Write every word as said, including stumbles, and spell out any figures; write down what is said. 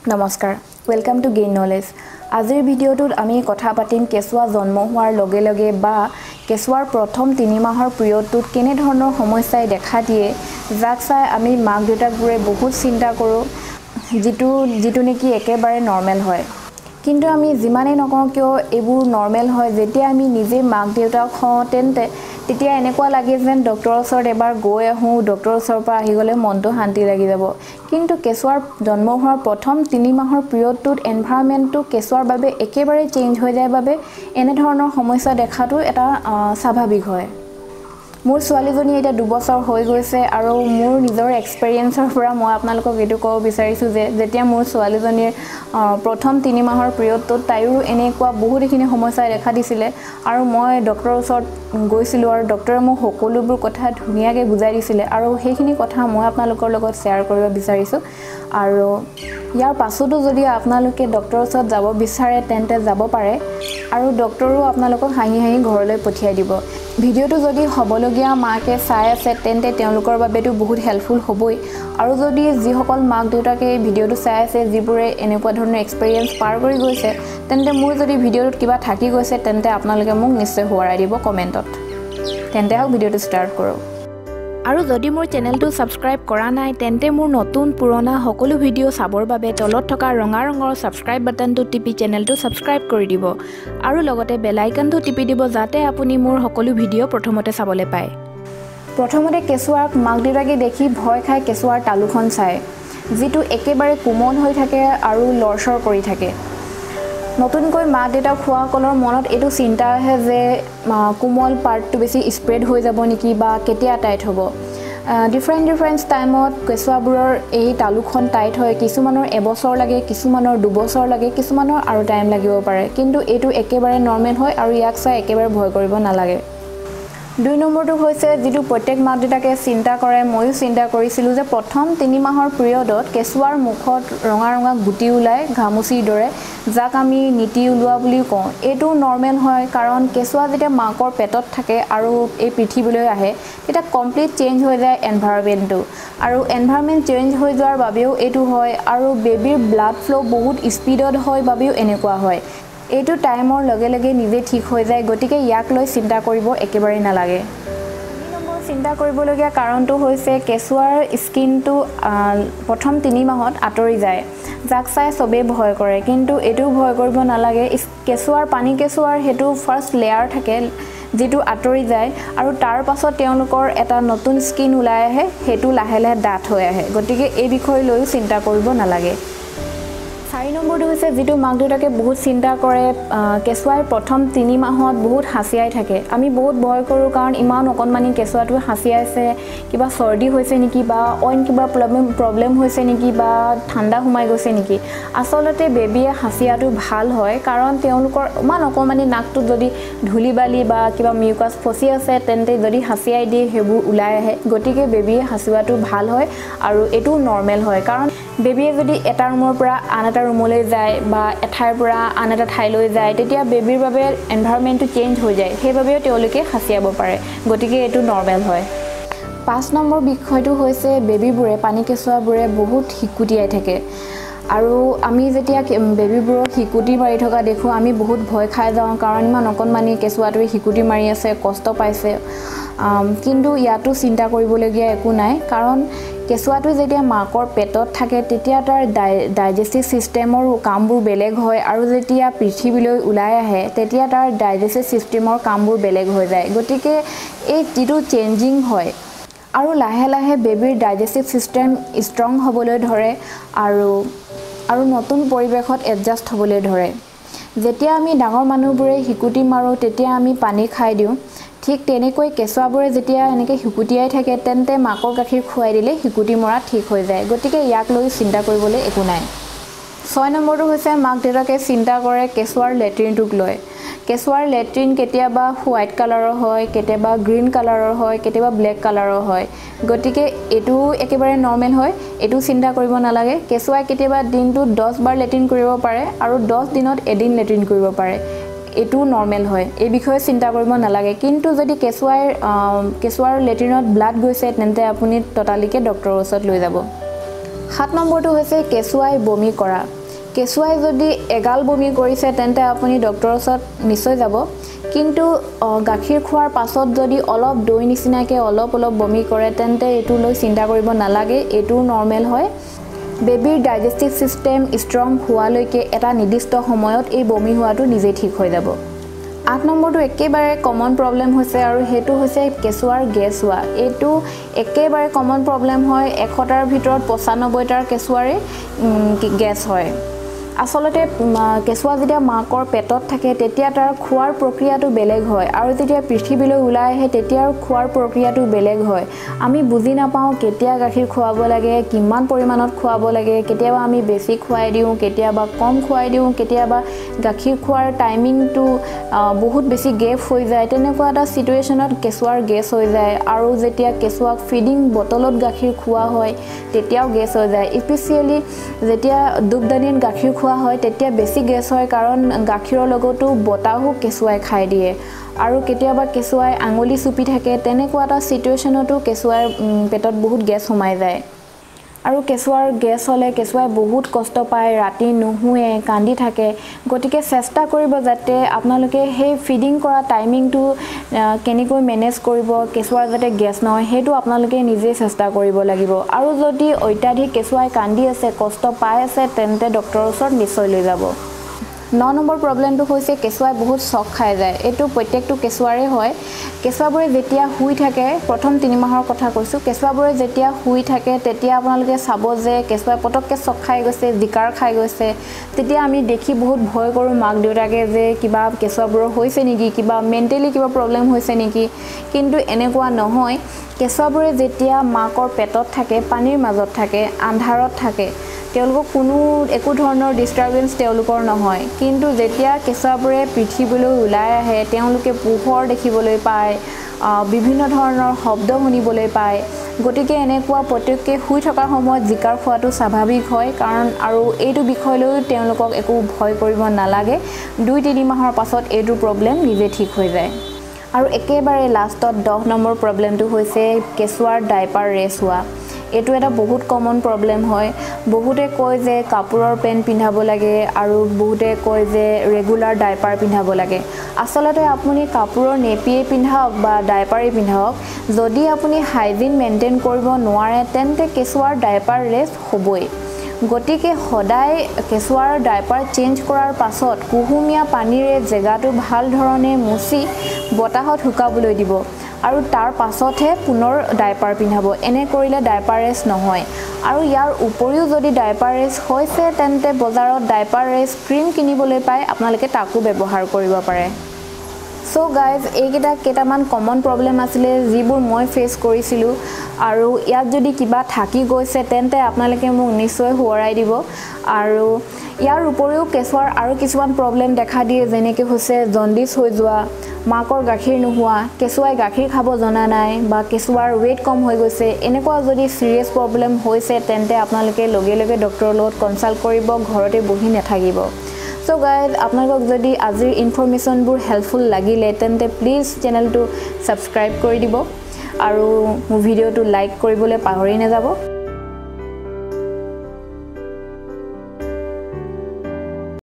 নমস্কাৰ welcome to gain knowledge আজিৰ ভিডিওটোত আমি কথা পাতিম কেঁচুৱা জন্ম হোৱাৰ লগে লগে বা কেঁচুৱাৰ প্ৰথম তিনি মাহৰ পিৰিয়ডটোত কেনে ধৰণৰ সমস্যাই দেখা দিয়ে যাক চাই আমি মাক দেউতাকবোৰে বহুত চিন্তা কৰোঁ যেটো যেটো নেকি একেবাৰে নৰ্মেল হয় কিন্তু আমি যিমানে নকওঁ কিয় এইবোৰ নৰ্মেল হয় যেতিয়া আমি নিজে মাক দেউতাক হওঁ তেন্তে তেতিয়া এনেকুৱা লাগে যেন ডক্টৰৰ ওচৰত এবাৰ গৈ আহোঁ ডক্টৰৰ ওচৰৰ পৰা আহি গ'লে মনটো শান্তি লাগি যাব কিন্তু কেঁচুৱাৰ জন্ম হোৱাৰ প্ৰথম তিনি মাহৰ পিৰিয়ডটোত এনভাইৰনমেণ্টটো কেঁচুৱাৰ বাবে একেবাৰে চেঞ্জ হৈ যায় বাবে এনে ধৰণৰ সমস্যা দেখাটো এটা স্বাভাৱিক হয় মোৰ ছোৱালীজনী এটা দুবছৰ হৈ গৈছে আৰু মোৰ নিজৰ এক্সপেৰিয়েন্সৰ পৰা মই আপোনালোকক এটো ক'ব বিচাৰিছো যে যেতিয়া মোৰ ছোৱালীজনীৰ প্ৰথম তিনি মাহৰ পিৰিয়ডটোত তাইৰো এনেকুৱা বহুতখিনি সমস্যা দেখা দিছিলে আৰু মই ডক্টৰৰ ওচৰত গৈছিলো আৰু ডক্টৰে মোক সকলোবোৰ কথা ধুনীয়াকৈ বুজাই দিছিলে আৰু সেইখিনি কথা মই আপোনালোকৰ লগত শ্বেয়াৰ কৰিব বিচাৰিছো আৰু ইয়াৰ পাছতো যদি আপোনালোকে ডক্টৰৰ ওচৰত যাব বিচাৰে তেন্তে যাব পাৰে আৰু ডক্টৰো আপোনালোকক হাঁহি হাঁহি ঘৰলৈ পঠিয়াই দিব ভিডিওটো যদি হবলগীয়া মাকে চাই আছে তেন্তে তেওঁলোকৰ বাবেটো বহুত হেল্পফুল হ'বই আৰু যদি যিসকল মাক দেউতাকে ভিডিওটো চাই আছে যিবোৰে এনেকুৱা ধৰণৰ এক্সপেৰিয়েন্স পাৰ কৰি গৈছে তেন্তে মোৰ যদি ভিডিওটোত কিবা থাকি গৈছে তেন্তে আপোনালোকে মোক নিশ্চয় হোৱাৰাই দিব কমেন্টত তেন্তে হক ভিডিওটো ষ্টাৰ্ট কৰোঁ আৰু যদি মোৰ চেনেলটো সাবস্ক্ৰাইব কৰা নাই তেন্তে মোৰ নতুন পুৰণা সকলো ভিডিও চাবৰ বাবে তলত থকা ৰঙা ৰঙৰ সাবস্ক্ৰাইব বাটনটো টিপি চেনেলটো সাবস্ক্ৰাইব কৰি দিব আৰু লগতে বেল আইকনটো টিপি দিব যাতে আপুনি মোৰ সকলো ভিডিও প্ৰথমতে চাবলৈ পায় প্ৰথমতে কেঁচুৱাক মাক দেউতাকে দেখি ভয় খাই কেঁচুৱাৰ তালুখন চাই যেটো একেবাৰে কোমল হৈ থাকে আৰু লৰচৰ কৰি থাকে নতুনকৈ মা দেউতা খোৱাকলৰ মনত এটো চিন্তা আহে যে কোমল পাৰ্টটো বেছি স্প্ৰেড হৈ যাব নেকি বা কেতিয়া টাইট হ'ব ডিফাৰেন্ট ডিফাৰেন্ট টাইমত কেঁচুৱাবোৰৰ এই তালুখন টাইট হয় কিছুমানৰ এবছৰ লাগে কিছুমানৰ দুবছৰ লাগে কিছুমানৰ আৰু টাইম লাগিব পাৰে কিন্তু এটো একেবাৰে নৰ্মেল হয় আৰু ইয়াক চাই একেবাৰে ভয় কৰিব নালাগে দুই নম্বৰটো হৈছে যেটো প্ৰত্যেক মাক দেউতাকে চিন্তা কৰে ময়ো চিন্তা কৰিছিলো যে প্ৰথম তিনি মাহৰ পিৰিয়ডত কেঁচুৱাৰ মুখত ৰঙা ৰঙা গুটি ওলাই ঘামুচিৰ দৰে যাক আমি নীতি ওলোৱা বুলি কওঁ এটো নৰ্মেল হয় কাৰণ কেঁচুৱা যেতিয়া মাকৰ পেটত থাকে আৰু এই পৃথিৱীলৈ আহে এটা কমপ্লিট চেঞ্জ হৈ যায় এনভাইৰনমেণ্টটো আৰু এনভাইৰনমেণ্ট চেঞ্জ হৈ যোৱাৰ বাবেও এটো হয় আৰু বেবিৰ ব্লাড ফ্লো বহুত স্পিডত হয় বাবেও এনেকুৱা হয় এইটো টাইমৰ লগে লগে নিজে ঠিক হৈ যায় গতিকে ইয়াক লৈ চিন্তা কৰিব একেবাৰে নালাগে দুই নম্বৰ চিন্তা কৰিবলগীয়া কাৰণটো হৈছে কেঁচুৱাৰ স্কিনটো প্ৰথম তিনি মাহত আঁতৰি যায় যাক চাই সবে ভয় কৰে কিন্তু এটো ভয় কৰিব নালাগে কেঁচুৱাৰ পানী কেঁচুৱাৰ হেতু ফাৰ্স্ট লেয়াৰ থাকে যেটো আঁতৰি যায় আৰু তাৰ পাছত তেওঁলোকৰ এটা নতুন স্কিন ওলাই আহে হেতু লাহে লাহে ডাঠ হৈ আহে গতিকে এই বিষয় লৈ চিন্তা কৰিব নালাগে চাৰি নম্বৰটো হৈছে যেটো মাক দেউতাকে বহুত চিন্তা কৰে কেঁচুৱাই প্ৰথম তিনি মাহত বহুত হাঁচিয়াই থাকে আমি বহুত ভয় কৰোঁ কাৰণ ইমান অকণমানি কেঁচুৱাটো হাঁচিয়াইছে কিবা সৰ্দি হৈছে নেকি বা অইন কিবা প্ৰবলেম প্ৰবলেম হৈছে নেকি বা ঠাণ্ডা সোমাই গৈছে নেকি আসলতে বেবিয়ে হাঁচিয়াটো ভাল হয় কাৰণ তেওঁলোকৰ ইমান অকণমানি নাকটোত যদি ধূলি বালি বা কিবা মিউকাছ ফচি আছে তেন্তে যদি হাঁচিয়াই দিয়ে হেবোৰ ওলাই আহে গতিকে বেবিয়ে হাঁচিয়াটো ভাল হয় আৰু এটো নৰ্মেল হয় কাৰণ বেবিয়ে যদি এটা ৰুমৰ পৰা আন এটা ৰুমলৈ যায় বা এঠাইৰ পৰা আন এটা ঠাইলৈ যায় তেতিয়া বেবিৰ বাবে এনভাইৰনমেণ্টটো চেঞ্জ হৈ যায় সেইবাবেও তেওঁলোকে হাঁচিয়াব পাৰে গতিকে এটো নৰ্মেল হয় পাঁচ নম্বৰ বিষয়টো হৈছে বেবিবোৰে পানী কেঁচুৱাবোৰে বহুত হিকুটিয়াই থাকে আৰু আমি যেতিয়া বেবিবোৰক হিকুটি মাৰি থকা দেখো আমি বহুত ভয় খাই যাওঁ কাৰণ ইমান অকণমানি কেঁচুৱাটোৱে হিকুটি মাৰি আছে কষ্ট পাইছে কিন্তু ইয়াতো চিন্তা কৰিবলগীয়া একো নাই কাৰণ কেঁচুৱাটো যেতিয়া মাকৰ পেটত থাকে তেতিয়া তাৰ ডাইজেষ্টিভ সিস্টেমৰ কামবোৰ বেলেগ হয় আৰু যেতিয়া পৃথিৱীলৈ ওলাই আহে তেতিয়া তাৰ ডাইজেষ্টিভ সিস্টেমৰ কামবোৰ বেলেগ হৈ যায় গতিকে এই যেটো চেঞ্জিং হয় আৰু লাহে লাহে বেবিৰ ডাইজেষ্টিভ সিস্টেম ষ্ট্ৰং হ'বলৈ ধৰে আৰু আৰু নতুন পৰিৱেশত এডজাষ্ট হ'বলৈ ধৰে যেতিয়া আমি ডাঙৰ মানুহবোৰে হিকুটি মাৰো তেতিয়া আমি পানী খাই দিওঁ ঠিক তেনেকৈ কেঁচুৱাবোৰে যেতিয়া এনেকৈ হিকুটিয়াই থাকে তেন্তে মাকৰ গাখীৰ খুৱাই দিলে হিকুটি মৰা ঠিক হৈ যায় গতিকে ইয়াক লৈ চিন্তা কৰিবলৈ একো নাই ছয় নম্বৰটো হৈছে মাক দেউতাকে চিন্তা কৰে কেঁচুৱাৰ লেট্ৰিনটোক লৈ কেঁচুৱাৰ লেট্ৰিন কেতিয়াবা হোৱাইট কালাৰৰ হয় কেতিয়াবা গ্ৰীণ কালাৰৰ হয় কেতিয়াবা ব্লেক কালাৰৰ হয় গতিকে এটো একেবাৰে নৰ্মেল হয় এটো চিন্তা কৰিব নালাগে কেঁচুৱাই কেতিয়াবা দিনটোত দহ বাৰ লেট্ৰিন কৰিব পাৰে আৰু দহ দিনত এদিন লেট্ৰিন কৰিব পাৰে এটো নৰ্মেল হয় এই বিষয়ে চিন্তা কৰিব নালাগে কিন্তু যদি কেঁচুৱাৰ কেঁচুৱাৰ লেট্ৰিনত ব্লাড গৈছে তেন্তে আপুনি টটালিকে ডক্টৰৰ ওচৰত লৈ যাব সাত নম্বৰটো হৈছে কেঁচুৱাই বমি কৰা কেঁচুৱাই যদি এগাল বমি কৰিছে তেন্তে আপুনি ডক্টৰৰ ওচৰত নিশ্চয় যাব কিন্তু গাখীৰ খোৱাৰ পাছত যদি অলপ দৈ নিচিনাকৈ অলপ অলপ বমি কৰে তেন্তে এটো লৈ চিন্তা কৰিব নালাগে এটো নৰ্মেল হয় বেবিৰ ডাইজেষ্টিভ সিস্টেম ষ্ট্ৰং হোৱালৈকে এটা নিৰ্দিষ্ট সময়ত এই বমি হোৱাটো নিজে ঠিক হৈ যাব আঠ নম্বৰটো একেবাৰে কমন প্ৰবলেম হৈছে আৰু হেতু হৈছে কেঁচুৱাৰ গেছ হোৱা এটো একেবাৰে কমন প্ৰবলেম হয় এশটাৰ ভিতৰত পঁচানব্বৈ টাৰ কেঁচুৱাৰে গেছ হয় আসলতে কেঁচুৱা যেতিয়া মাকৰ পেটত থাকে তেতিয়া তাৰ খোৱাৰ প্ৰক্ৰিয়াটো বেলেগ হয় আৰু যেতিয়া পৃথিৱীলৈ ওলাই আহে তেতিয়া খোৱাৰ প্ৰক্ৰিয়াটো বেলেগ হয় আমি বুজি নাপাওঁ কেতিয়া গাখীৰ খোৱাব লাগে কিমান পৰিমাণত খোৱাব লাগে কেতিয়াবা আমি বেছি খুৱাই দিওঁ কেতিয়াবা কম খুৱাই দিওঁ কেতিয়াবা গাখীৰ খোৱাৰ টাইমিংটো বহুত বেছি গেপ হৈ যায় তেনেকুৱা এটা সিচুৱেচনত কেঁচুৱাৰ গেছ হৈ যায় আৰু যেতিয়া কেঁচুৱাক ফিডিং বটলত গাখীৰ খোৱা হয় তেতিয়াও গেছ হৈ যায় স্পেচিয়েলি যেতিয়া দুধদানিত গাখীৰ খোৱা হয় তেতিয়া বেছি গেছ হয় কাৰণ গাখীৰৰ লগতো বতাহো কেঁচুৱাই খাই দিয়ে আৰু কেতিয়াবা কেঁচুৱাই আঙুলি চুপি থাকে তেনেকুৱা এটা সিচুৱেচনতো কেঁচুৱাৰ পেটত বহুত গেছ সোমাই যায় আৰু কেঁচুৱাৰ গেছ হলে কেঁচুৱাই বহুত কষ্ট পায় ৰাতি নুহুৱে কান্দি থাকে গতিকে চেষ্টা কৰিব যাতে আপোনালোকে সেই ফিডিং কৰা টাইমিংটো কেনেকৈ মেনেজ কৰিব কেঁচুৱাৰ যাতে গেছ নহয় হেতু আপোনালোকে নিজে চেষ্টা কৰিব লাগিব আৰু যদি অত্যাধিক কেঁচুৱাই কান্দি আছে কষ্ট পাই আছে তেন্তে ডক্টৰৰ ওচৰত নিশ্চয় লৈ যাব ন নম্বৰ প্ৰবলেমটো হৈছে কেঁচুৱাই বহুত চক খাই যায় এটো প্ৰত্যেকটো কেঁচুৱাৰে হয় কেঁচুৱাবোৰে যেতিয়া শুই থাকে প্ৰথম তিনি মাহৰ কথা কৈছো কেঁচুৱাবোৰে যেতিয়া শুই থাকে তেতিয়া আপোনালোকে চাব যে কেঁচুৱাই পটককে চক খাই গৈছে জিকাৰ খাই গৈছে তেতিয়া আমি দেখি বহুত ভয় কৰো মাক দেউতাকে যে কিবা কেঁচুৱাবোৰৰ হৈছে নেকি কিবা মেন্টেলি কিবা প্ৰবলেম হৈছে নেকি কিন্তু এনেকুৱা নহয় কেঁচুৱাবোৰে যেতিয়া মাকৰ পেটত থাকে পানীৰ মাজত থাকে আন্ধাৰত থাকে তেওঁলোকক কোনো একো ধৰণৰ ডিস্টাৰবেন্স তেওঁলোকৰ নহয় কিন্তু যেতিয়া কেঁচুৱাবোৰে পৃথিৱীলৈ ওলাই আহে তেওঁলোকে পোহৰ দেখিবলৈ পায় বিভিন্ন ধৰণৰ শব্দ শুনিবলৈ পায় গতিকে এনেকুৱা প্ৰত্যেককে শুই থকা সময়ত জিকাৰ খোৱাটো স্বাভাৱিক হয় কাৰণ আৰু এইটো বিষয়লৈ তেওঁলোকক একো ভয় কৰিব নালাগে দুই তিনি মাহৰ পাছত এইটো প্ৰবলেম নিজে ঠিক হৈ যায় আৰু একেবাৰে লাষ্টত দহ নম্বৰ প্ৰবলেমটো হৈছে কেঁচুৱাৰ ডাইপাৰ ৰেছ হোৱা এটো এটা বহুত কমন প্ৰবলেম হয় বহুতে কয় যে কাপোৰৰ পেন পিন্ধাব লাগে আৰু বহুতে কয় যে ৰেগুলাৰ ডাইপাৰ পিন্ধাব লাগে আসলতে আপুনি কাপোৰৰ নেপিয়ে পিন্ধাওক বা ডাইপাৰে পিন্ধাওক যদি আপুনি হাইজিন মেইনটেইন কৰিব নোৱাৰে তেন্তে কেঁচুৱাৰ ডাইপাৰ ৰেছ হ'বই গতিকে সদায় কেঁচুৱাৰ ডাইপাৰ চেঞ্জ কৰাৰ পাছত কুহুমীয়া পানীৰে জেগাটো ভাল ধৰণে মুছি বতাহত শুকাবলৈ দিব আৰু তাৰ পাছতহে পুনৰ ডাইপাৰ পিন্ধাব এনে কৰিলে ডাইপাৰ ৰেছ নহয় আৰু ইয়াৰ উপৰিও যদি ডাইপাৰ ৰেছ হৈছে তেন্তে বজাৰত ডাইপাৰ ৰেছ ক্ৰীম কিনিবলৈ পায় আপোনালোকে তাকো ব্যৱহাৰ কৰিব পাৰে সো গাইজ এইকেইটা কেইটামান কমন প্ৰবলেম আছিলে যিবোৰ মই ফেচ কৰিছিলো আৰু ইয়াত যদি কিবা থাকি গৈছে তেন্তে আপোনালোকে মোক নিশ্চয় হোৱাৰাই দিব আৰু ইয়াৰ উপৰিও কেঁচুৱাৰ আৰু কিছুমান প্ৰবলেম দেখা দিয়ে যেনেকৈ হৈছে জন্ডিস হৈ যোৱা মাকৰ গাখীৰ নোহোৱা কেঁচুৱাই গাখীৰ খাব জনা নাই বা কেঁচুৱাৰ ওয়েট কম হৈ গৈছে এনেকুৱা যদি সিৰিয়াস প্ৰবলেম হৈছে তেন্তে আপোনালোকে লগে লগে ডক্টৰৰ লগত কনসাল্ট কৰিব ঘৰতে বহি নাথাকিব সো গাইজ আপোনালোকক যদি আজিৰ ইনফৰমেশনবোৰ হেল্পফুল লাগিলে তেন্তে প্লিজ চেনেলটো সাবস্ক্ৰাইব কৰি দিব আৰু মোৰ ভিডিওটো লাইক কৰিবলৈ পাহৰি নাযাব